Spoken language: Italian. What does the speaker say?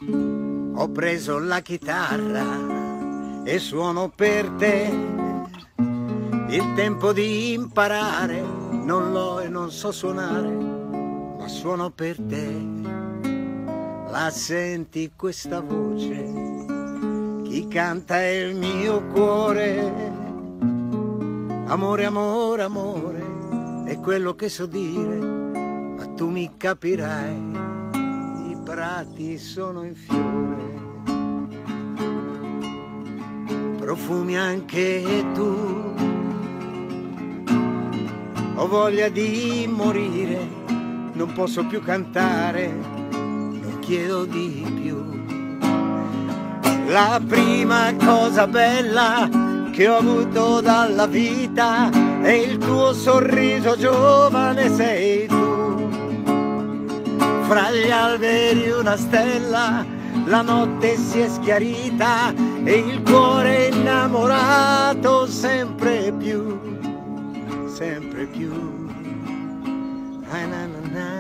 Ho preso la chitarra e suono per te. Il tempo di imparare non l'ho e non so suonare, ma suono per te. La senti questa voce? Chi canta è il mio cuore. Amore, amore, amore, è quello che so dire, ma tu mi capirai, i prati sono in fiore. Profumi anche tu, ho voglia di morire, non posso più cantare, non chiedo di più. La prima cosa bella che ho avuto dalla vita è il tuo sorriso, giovane sei tu. Fra gli alberi una stella, la notte si è schiarita e il cuore innamorato sempre più, sempre più. Na, na, na, na.